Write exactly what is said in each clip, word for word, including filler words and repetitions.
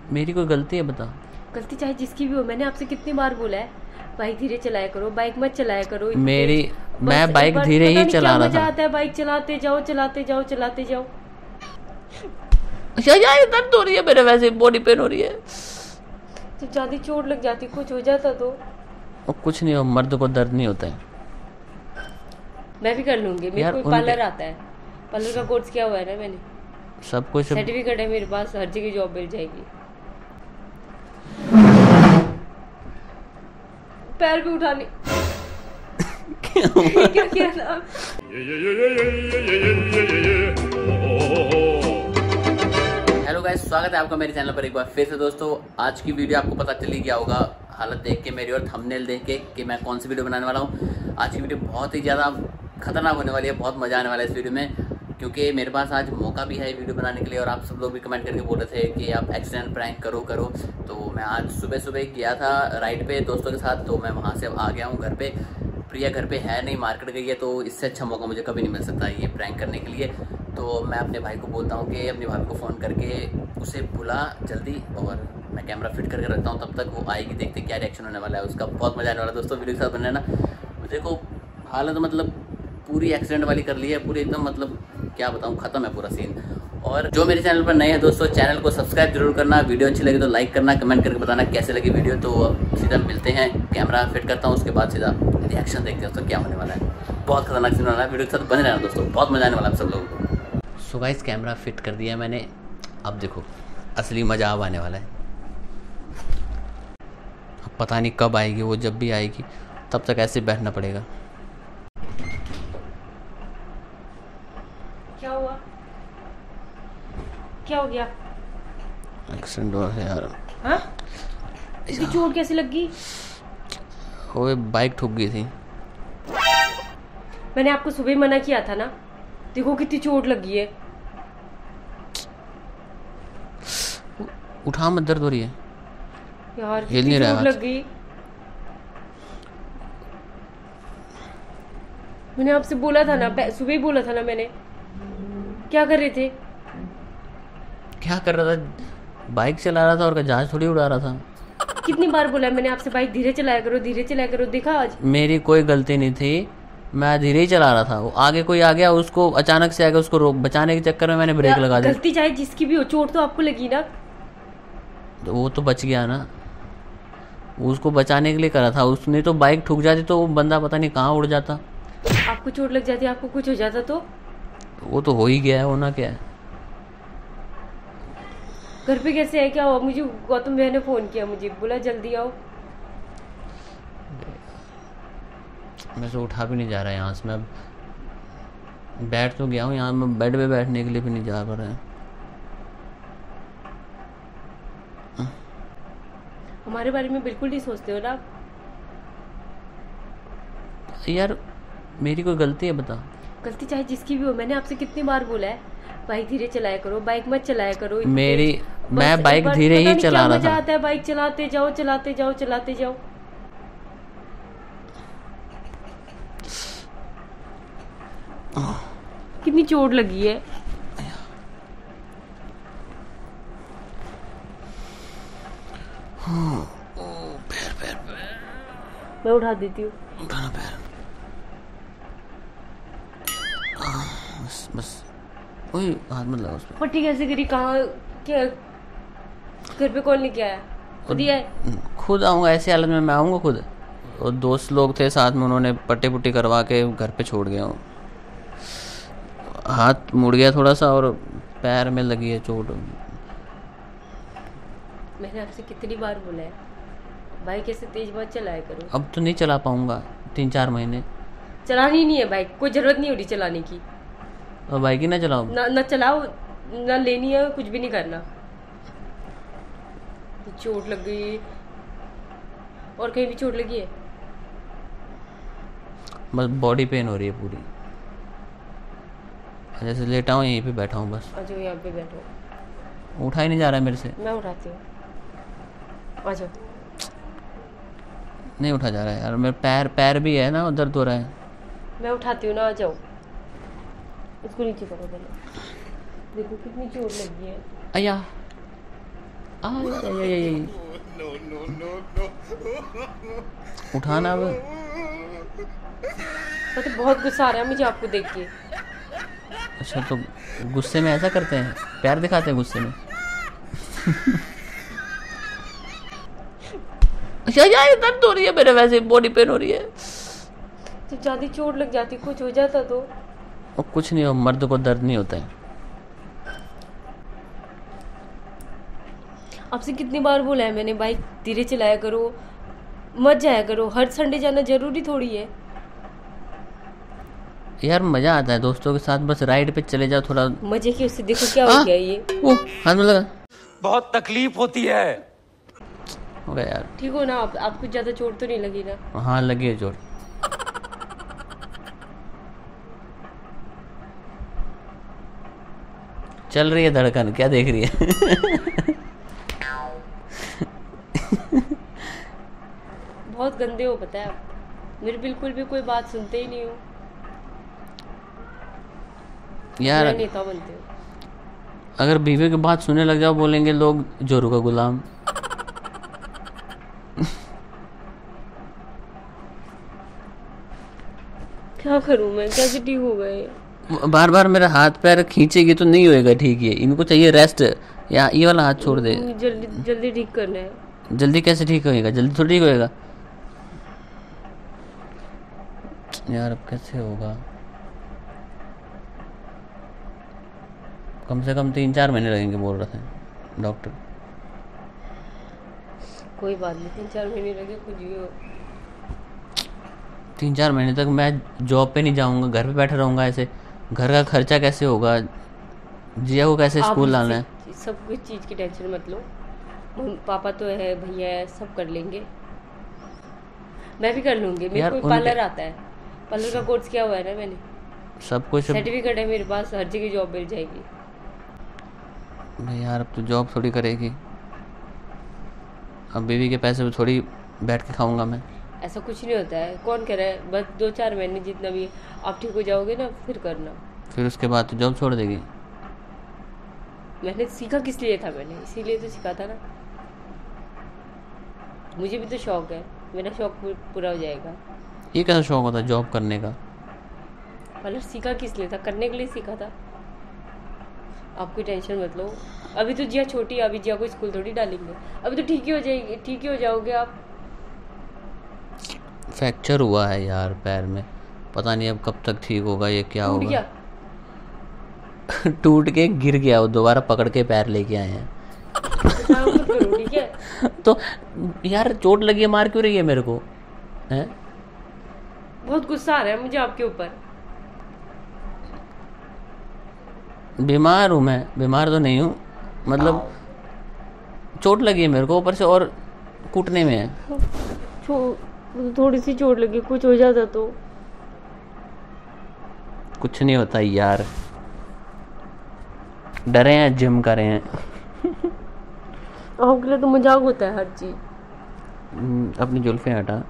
मेरी कोई गलती है बता? गलती चाहे जिसकी भी हो, मैंने आपसे कितनी बार बोला है बाइक धीरे चलाया करो, बाइक मत चलाया करो। मेरी मैं बाइक धीरे ही चला रहा था। आता है बाइक चलाते जाओ चलाते जाओ चलाते जाओ। अच्छा यार दर्द हो रही है मेरे, वैसे बॉडी पेन हो रही है। तो ज्यादा चोट लग जाती, कुछ हो जाता तो? और कुछ नहीं हो, मर्द को दर्द नहीं होता है। मैं भी कर लूंगी, मेरे को पार्लर आता है, पार्लर का कोर्स किया हुआ है ना मैंने, सब कुछ सर्टिफिकेट है मेरे पास, हर जगह जॉब मिल जाएगी। पैर भी उठाने क्या किया ना? हेलो गाइस, स्वागत है आपका मेरे चैनल पर एक बार फिर से। दोस्तों आज की वीडियो आपको पता चली गया होगा हालत देख के मेरी और थंबनेल देख के कि मैं कौन सी वीडियो बनाने वाला हूँ। आज की वीडियो बहुत ही ज़्यादा खतरनाक होने वाली है, बहुत मज़ा आने वाला है इस वीडियो में, क्योंकि मेरे पास आज मौका भी है वीडियो बनाने के लिए। और आप सब लोग भी कमेंट करके बोल रहे थे कि आप एक्सीडेंट प्रैंक करो करो तो मैं आज सुबह सुबह गया था राइड पे दोस्तों के साथ, तो मैं वहाँ से अब आ गया हूँ घर पे। प्रिया घर पे है नहीं, मार्केट गई है, तो इससे अच्छा मौका मुझे कभी नहीं मिल सकता ये प्रैंक करने के लिए। तो मैं अपने भाई को बोलता हूँ कि अपनी भाभी को फ़ोन करके उसे बुला जल्दी, और मैं कैमरा फिट करके रखता हूँ, तब तक वो आएगी, देखते क्या रिएक्शन होने वाला है उसका। बहुत मज़ा आने वाला है दोस्तों वीडियो के साथ बनने ना। देखो हालत मतलब पूरी एक्सीडेंट वाली कर ली है पूरी, एकदम मतलब क्या बताऊँ, ख़त्म है पूरा सीन। और जो मेरे चैनल पर नए हैं दोस्तों, चैनल को सब्सक्राइब जरूर करना, वीडियो अच्छी लगी तो लाइक करना, कमेंट करके बताना कैसे लगी वीडियो। तो अब सीधा मिलते हैं, कैमरा फिट करता हूँ, उसके बाद सीधा रिएक्शन देखते हैं दोस्तों क्या होने वाला है। बहुत खतरनाक सीन वाला है, वीडियो के साथ बने रहना दोस्तों, बहुत मज़ा आने वाला है सब लोगों को। सो गाइस कैमरा फिट कर दिया मैंने, अब देखो असली मज़ा अब आने वाला है। अब पता नहीं कब आएगी वो, जब भी आएगी तब तक ऐसे बैठना पड़ेगा। क्या हुआ? क्या हो गया? एक्सीडेंट हुआ है यार। हाँ? इसकी चोट कैसे लगी? वो बाइक ठुक गई थी। मैंने आपको सुबह मना किया था ना, देखो कितनी चोट लगी है। उठा मत, दर्द हो रही है यार, हिल नहीं रहा, चोट लग गई। मैंने आपसे बोला था ना, सुबह ही बोला था ना मैंने। क्या कर रहे थे? क्या कर रहा था? बाइक चला रहा था, और जहाज थोड़ी उड़ा रहा था। कितनी बार बोला मैंने आपसे, बाइक धीरे चलाया करो धीरे चलाया करो। देखा आज मेरी कोई गलती नहीं थी, मैं धीरे ही चला रहा था। वो आगे कोई आ गया, उसको अचानक से आ गया, उसको रोक बचाने के चक्कर में मैंने ब्रेक लगा दी। गलती चाहे जिसकी भी हो, चोट तो आपको लगी ना। तो वो तो बच गया ना, उसको बचाने के लिए करा था। उसने तो बाइक ठुक जाती तो वो बंदा पता नहीं कहाँ उड़ जाता। आपको चोट लग जाती, आपको कुछ हो जाता तो? वो तो हो ही गया है, होना क्या है। घर पे कैसे है? क्या हुआ? मुझे गौतम भैया ने फोन किया, मुझे बोला जल्दी आओ। मैं तो उठा भी नहीं जा रहा है यहाँ से। मैं बैठ तो गया हूँ यहाँ, मैं बेड पे बैठने के लिए भी नहीं जा पा रहा है। हमारे बारे में बिल्कुल नहीं सोचते हो ना आप? यार मेरी कोई गलती है बता? गलती चाहे जिसकी भी हो, मैंने आपसे कितनी बार बोला है बाइक धीरे चलाया करो, बाइक मत चलाया करो। मेरी मैं बाइक धीरे ही चला रहा था। आता है बाइक चलाते जाओ चलाते जाओ चलाते जाओ। कितनी चोट लगी है। पैर पैर पैर मैं उठा देती हूँ। पैर बस बस ओए, हाथ मत लगा उस पे। पट्टी कैसे गिरी? कहाँ? क्या घर पे कौन लेके आया? खुद ही आए? खुद आऊँगा, ऐसी हालत में मैं आऊँगा खुद। और दोस्त लोग थे साथ में, उन्होंने पट्टी पुट्टी करवा के घर पे छोड़ गया हूँ। हाथ मुड़ गया थोड़ा सा और पैर में लगी है चोट। मैंने आपसे कितनी बार बोला है बाइक ऐसे तेज मत चलाया करो। अब तो नहीं चला पाऊँगा, तीन चार महीने चलानी नहीं है बाइक, कोई जरूरत नहीं हो रही चलाने की। और बाइक ही ना चलाओ ना, ना चलाओ, ना लेनी है, कुछ भी नहीं करना। तो चोट लग गई, और कहीं भी चोट लगी है? बस बॉडी पेन हो रही है पूरी, जैसे लेटा हूँ यहीं पे बैठा हूँ बस। आ जाओ यहाँ पे बैठो। उठा ही नहीं जा रहा है मेरे से। मैं उठाती हूँ, आ जाओ। नहीं उठा जा रहा है यार, मेरे पैर पैर भी है ना, दर्द हो रहा है। मैं उठाती हूँ ना, आ जाओ। इसको नीचे करो पहले, देखो कितनी चोट लगी है। अया उठाना अब। मतलब बहुत गुस्सा आ रहा है मुझे आपको देख के। अच्छा तो गुस्से में ऐसा करते हैं, प्यार दिखाते हैं गुस्से में। अच्छा यार दर्द हो रही है मेरे, वैसे बॉडी पेन हो रही है। तो ज्यादा चोट लग जाती, कुछ हो जाता तो? और कुछ नहीं हो, मर्द को दर्द नहीं होता है। आपसे कितनी बार बोला है मैंने, बाइक धीरे चलाया करो, मत जाया करो। हर संडे जाना जरूरी थोड़ी है यार। मजा आता है दोस्तों के साथ, बस राइड पे चले जाओ थोड़ा मजे के। उससे देखो क्या हो गया ये। वो हाथ में लगा, बहुत तकलीफ होती है। हो गया यार। ठीक हो ना आप? आपको ज्यादा चोट तो नहीं लगी ना? हाँ लगी है चोट। चल रही है धड़कन, क्या देख रही है? बहुत गंदे हो पता है आप, मेरी बिल्कुल भी कोई बात सुनते ही नहीं हो यार। नेता बनते हो। अगर बीवी की बात सुनने लग जाओ बोलेंगे लोग जोरू का गुलाम। क्या करूं मैं, कैसे ठीक हो गए? बार बार मेरा हाथ पैर खींचेगी तो नहीं होएगा ठीक। ये इनको चाहिए रेस्ट, या ये वाला हाथ छोड़ दे। जल्दी जल्दी ठीक करना है। जल्दी कैसे ठीक होएगा? जल्दी थोड़ी ठीक होएगा यार। अब कैसे होगा? कम से कम तीन चार महीने लगेंगे बोल रहे थे डॉक्टर। कोई बात नहीं, तीन चार महीने लगे कुछ भी हो। तीन चार महीने तक मैं जॉब पे नहीं जाऊंगा, घर पे बैठा रहूंगा ऐसे। घर का खर्चा कैसे होगा? जिया को कैसे स्कूल लाना है? सब कुछ चीज़ की टेंशन मत लो, पापा तो है, भैया है, सब कर लेंगे। मैं भी कर लूंगी, मेरे को पार्लर आता है। पार्लर का कोर्स किया हुआ है ना मैंने, सब कुछ। सर्टिफिकेट है मेरे पास, हर जगह जॉब मिल जाएगी। यार अब तो जॉब थोड़ी करेगी, अब बीवी के पैसे पे थोड़ी बैठ के खाऊंगा मैं। ऐसा कुछ नहीं होता है, कौन कह रहा है? बस दो चार महीने जितना भी आप ठीक हो जाओगे ना फिर करना। फिर उसके बाद तो जॉब छोड़ देगी। मैंने सीखा किस लिए था? मैंने इसीलिए तो सीखा था ना। मुझे भी तो शौक है, मेरा शौक पूरा हो जाएगा। ये कैसा शौक होता है जॉब करने का? पार्लर सीखा किस लिए था? करने के लिए सीखा था। आपकी टेंशन मत लो, अभी तो जिया छोटी है, अभी जिया को स्कूल थोड़ी डालेंगे। अभी तो ठीक ही हो जाएगी, ठीक ही हो जाओगे आप। फ्रैक्चर हुआ है यार पैर में, पता नहीं अब कब तक ठीक होगा। ये क्या टूट होगा? गया? टूट के गिर गया, वो दोबारा पकड़ के पैर लेके आए हैं। ठीक है तो यार चोट लगी है, मार क्यों रही है मेरे को? हैं? बहुत गुस्सा आ रहा है मुझे आपके ऊपर। बीमार हूँ मैं? बीमार तो नहीं हूँ, मतलब चोट लगी है मेरे को, ऊपर से और कूटने में है। थोड़ी सी चोट लगी, कुछ हो जाता तो? कुछ नहीं होता यार, डरे हैं, जिम कर रहे हैं। आपके लिए तो मजाक होता है हर चीज। अपनी जुल्फे हटा।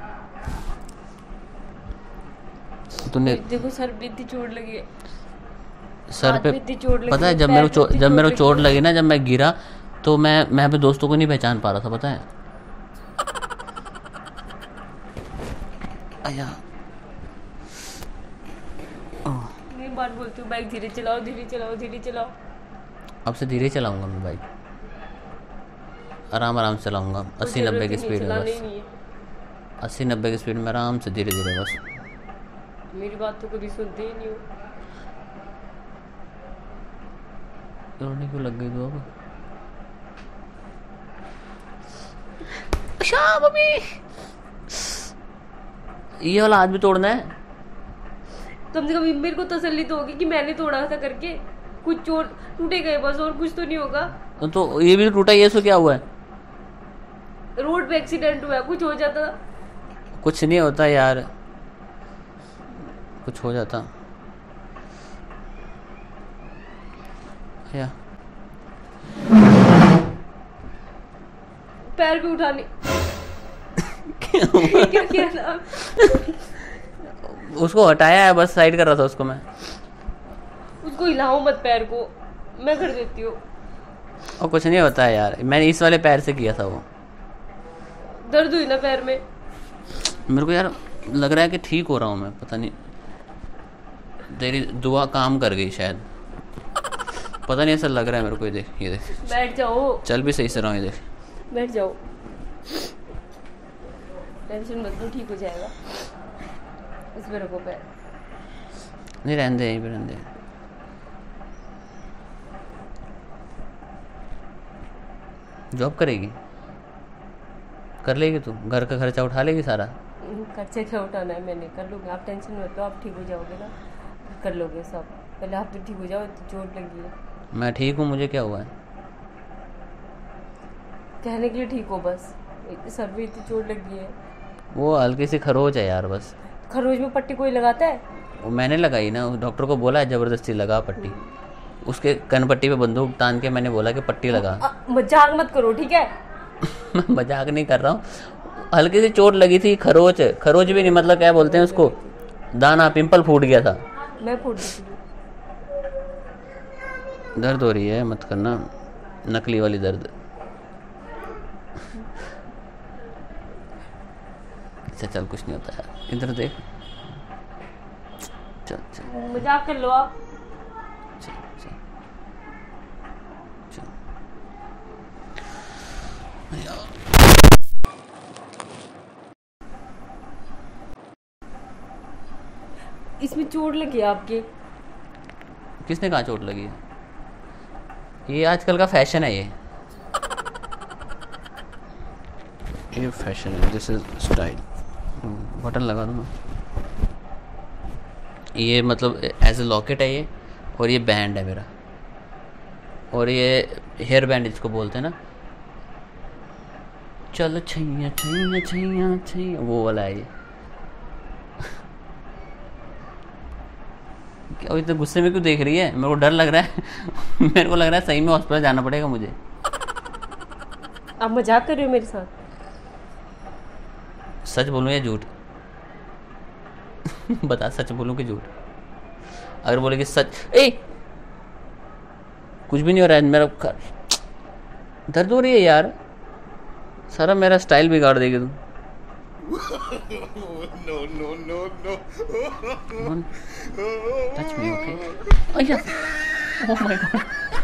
तूने देखो सर पे इतनी चोट लगी है, सर पे चोट लगी। पता है जब मेरे को जब मेरे को चोट लगी ना, जब मैं गिरा तो मैं मैं अपने दोस्तों को नहीं पहचान पा रहा था, पता है? आया मैं बात बोलती हूँ, बाइक धीरे चलाओ, धीरे चलाओ, धीरे चलाओ। अब से धीरे चलाऊंगा मैं बाइक, आराम आराम से चलाऊंगा। अस्सी नब्बे की स्पीड में, बस अस्सी नब्बे की स्पीड में आराम से धीरे धीरे। बस मेरी बात तो कभी सुनते ही नहीं हो। रोने क्यों लग गई तू अब? अच्छा मम्मी, ये वाला हाथ भी तोड़ना है? कम से कम मेरे को तसल्ली तो होगी कि मैंने तोड़ा था करके। कुछ चोट टूटे गए बस, और कुछ तो नहीं होगा। तो ये भी टूटा, ये सो क्या हुआ है? रोड पे एक्सीडेंट हुआ है, कुछ हो जाता। कुछ नहीं होता यार, कुछ हो जाता या पैर भी उठाने क्या किया था? उसको हटाया है, बस साइड कर रहा था उसको मैं। उसको हिलाओ मत पैर को, मैं कर देती हूँ। और कुछ नहीं होता है यार, मैंने इस वाले पैर से किया था वो। दर्द हुई ना पैर में? मेरे को यार लग रहा है कि ठीक हो रहा हूँ मैं, पता नहीं तेरी दुआ काम कर गई शायद, पता नहीं ऐसा लग रहा है मेरे को। ये देख, ये देख, बैठ जाओ। चल भी सही से रहा हूँ, ये देख। बैठ जाओ, टेंशन मत लो, ठीक हो जाएगा। इस पे रखो पैर। नहीं रहने दे, यहीं पे रहने दे। जॉब करेगी, कर लेगी तू, घर का खर्चा उठा लेगी सारा। खर्चे क्या उठाना है, मैंने कर लूँगी, आप टेंशन मत लो, आप ठीक हो जाओगे ना, कर लोगे सब। पहले आप तो ठीक हो जाओ, तो चोट लगी है। मैं ठीक हूँ, मुझे क्या हुआ है? कहने के लिए ठीक हो बस, सर में इतनी चोट लगी है। वो हल्की सी खरोच है यार बस। खरोच में पट्टी कोई लगाता है? वो मैंने लगाई ना, डॉक्टर को बोला है ज़बरदस्ती लगा पट्टी, उसके कन पट्टी पे बंदूक तान के मैंने बोला कि पट्टी लगा। मजाक मत करो, ठीक है? मैं मजाक नहीं कर रहा हूँ, हल्की सी चोट लगी थी, खरोच। खरोच भी नहीं, मतलब क्या बोलते हैं उसको, दाना, पिंपल फूट गया था। मैं फूट गई। दर्द हो रही है, मत करना नकली वाली दर्द। अच्छा चल, कुछ नहीं होता यार, इधर देख। चल चल, मजाक कर लो आप। चल चल चल। इसमें चोट लगी है आपके? किसने कहा चोट लगी है? ये आजकल का फैशन है, ये ये फैशन है, दिस इज स्टाइल। बटन लगा दूँ मैं, ये मतलब एज ए लॉकेट है ये, और ये बैंड है मेरा, और ये हेयर बैंड इसको बोलते हैं ना। चल छैया छैया छैया छैया, वो वाला है ये। क्या इतने गुस्से में क्यों देख रही है? मेरे को डर लग रहा है मेरे को लग रहा है सही में हॉस्पिटल जाना पड़ेगा मुझे। आप मजाक कर रहे हो मेरे साथ? सच बोलूं या झूठ? बता, सच बोलूं कि झूठ? अगर बोले कि सच, ए कुछ भी नहीं हो रहा है, मेरा दर्द हो रही है यार, सारा मेरा स्टाइल बिगाड़ देगी तू। no, no, no, no. Touch me, okay? Oh yeah. Oh my god.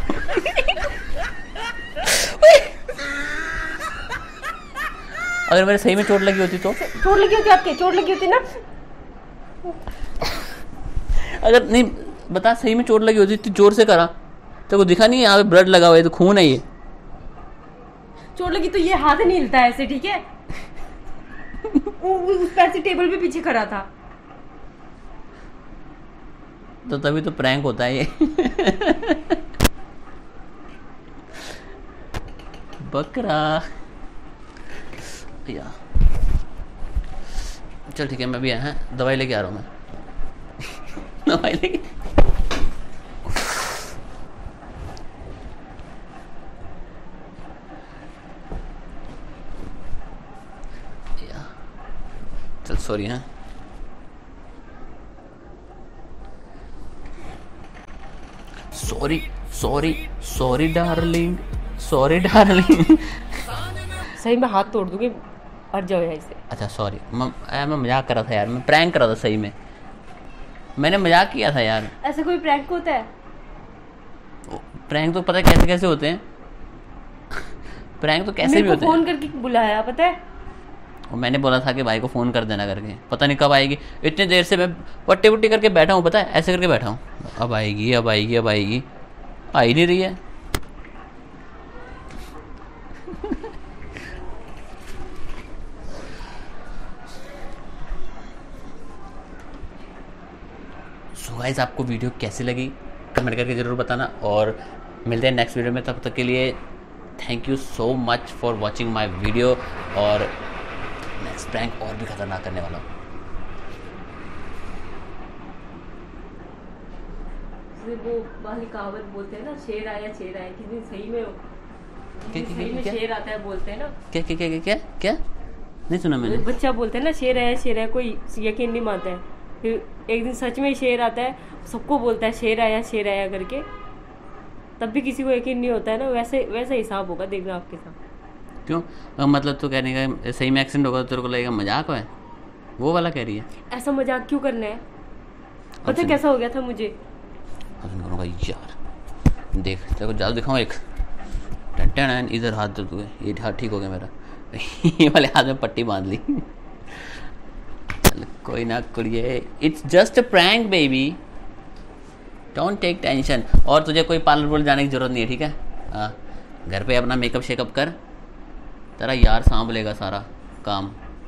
अगर मेरे सही में चोट लगी होती तो? चोट लगी होती आपके? चोट लगी होती ना? अगर नहीं, बता, सही में चोट लगी होती तो जोर से करा। तेरे को दिखा नहीं है यहाँ पे ब्लड लगा हुआ है, तो खून है ये। चोट लगी तो ये हाथ नहीं हिलता ऐसे, ठीक है? उस पैर से टेबल पे पीछे खड़ा था। तो तभी तो प्रैंक होता है ये। बकरा या चल ठीक है, मैं भी आया है, दवाई लेके आ रहा हूँ मैं। दवाई लेके चल, सॉरी। हाँ sorry sorry sorry darling, sorry darling. सही में हाथ तोड़ दूंगी, हट जाओ यहाँ से। अच्छा सॉरी, मैं मैं मजाक कर रहा था यार, मैं प्रैंक कर रहा था, सही में मैंने मजाक किया था यार। ऐसा कोई प्रैंक होता है? प्रैंक तो पता है कैसे कैसे होते हैं। प्रैंक तो कैसे भी होते हैं। फोन करके बुलाया, पता है? और मैंने बोला था कि भाई को फ़ोन कर देना करके, पता नहीं कब आएगी। इतनी देर से मैं पट्टी वट्टी करके बैठा हूँ, पता है, ऐसे करके बैठा हूँ, अब आएगी अब आएगी अब आएगी, आ ही नहीं रही है। सो गाइस, आपको वीडियो कैसी लगी कमेंट करके ज़रूर बताना, और मिलते हैं नेक्स्ट वीडियो में। तब तक के लिए thank you so much for watching my video, और नेक्स्ट प्रैंक और भी खतरनाक करने वाला हूँ। वो वाली कहावत बोलते हैं ना, शेर आया शेर आया, किसी दिन सही में क्या सही में शेर आता है, बोलते हैं ना। क्या क्या क्या क्या क्या नहीं सुना मैंने। बच्चा बोलते हैं ना, शेर आया शेर आया, कोई यकीन नहीं मानता है, फिर एक दिन सच में शेर आता है, सबको बोलता है शेर आया शेर आया करके। तब भी किसी को यकीन नहीं होता है ना, वैसे वैसा हिसाब होगा देखना आपके साथ। क्यों? अ, मतलब तो कहने का सही में एक्सीडेंट होगा तो तेरे को लगेगा मजाक है, वो वाला कह रही है। ऐसा मजाक क्यों करना है? पता सुन। कैसा हो गया था मुझे? करूँगा यार, देख तेरे को जादू दिखाऊँ एक। टन इधर हाथ दर्द हुए, ये हाथ ठीक हो गया मेरा। ये वाले हाथ में पट्टी बांध ली। चल कोई ना कुड़िए, it's just a prank baby, don't take tension. और तुझे कोई पार्लर वार्लर जाने की जरूरत नहीं है, ठीक है? हाँ, घर पे अपना मेकअप शेकअप कर, तेरा यार सांभ लेगा सारा काम।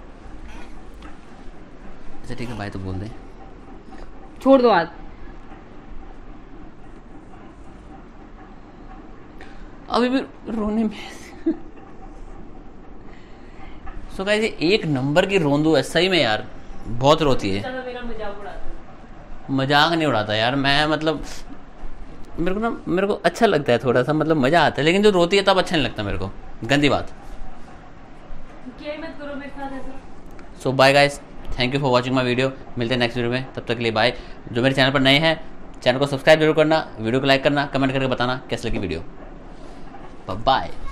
अच्छा ठीक है भाई, तो बोल दे। छोड़ दो हाथ। अभी भी रोने में सो गाइस ये एक नंबर की रोंदू है सही में यार, बहुत रोती है। मेरा मजाक उड़ाता है। मजाक नहीं उड़ाता यार मैं, मतलब मेरे को ना मेरे को अच्छा लगता है थोड़ा सा, मतलब मजा आता है, लेकिन जो रोती है तब अच्छा नहीं लगता मेरे को, गंदी बात। मत करो मेरे साथ ऐसा। So bye guys, thank you for watching my video. मिलते हैं नेक्स्ट वीडियो में, तब तक के लिए बाय। जो मेरे चैनल पर नए हैं, चैनल को सब्सक्राइब जरूर करना, वीडियो को लाइक करना, कमेंट करके बताना कैसे लगी वीडियो। बाय।